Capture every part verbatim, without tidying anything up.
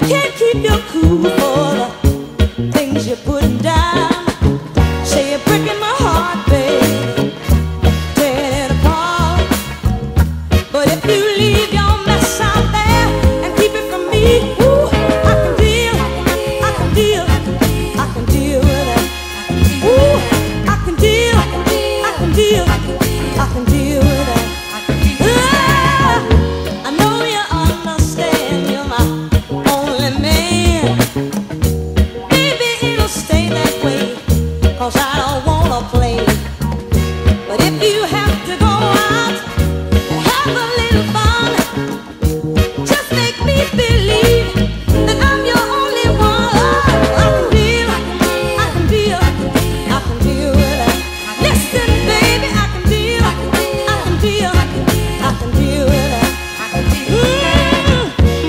can't keep your cool for the things you're putting down. Say you're breaking my heart, babe, tearing it apart. But if you leave your mess out there and keep it from me, ooh, I can deal, I can deal, I can deal with it. Ooh, I can deal, I can deal, I can deal with it. Ah, I know you understand, you're my only man. Baby, it'll stay that way, 'cause I don't wanna play. But if you have to go out and have a little fun, just make me believe that I'm your only one. Oh, I can deal, I can deal, I can deal with it. Listen, baby, I can deal, I can deal, I can deal with it. Mm.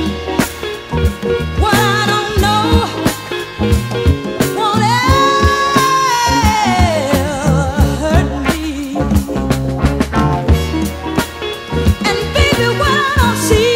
What I don't know won't ever hurt me. And baby, what I don't see,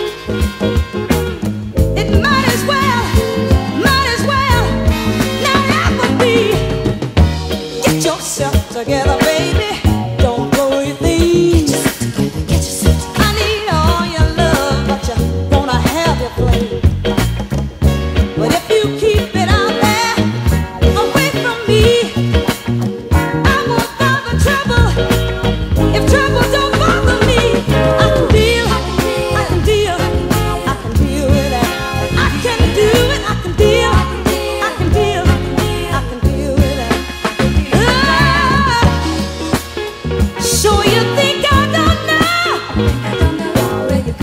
it might as well, might as well not ever be. Get yourself together, baby. Don't blow your thing. I need all your love, but you wanna have your flame. But if you keep it out there, away from me, I won't bother trouble. If trouble don't bother me, I can deal, I can deal, I can deal with that. I can do it, I can deal, I can deal, I can deal with that. Ah, so you think I don't know where you're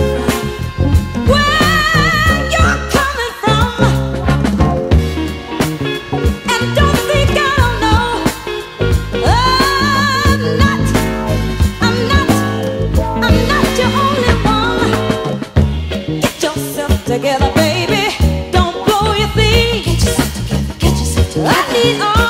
coming from? And don't think I don't know. I'm not, I'm not, I'm not your only one. Get yourself together, baby. Don't blow your thing. Get yourself together, get yourself together. I need all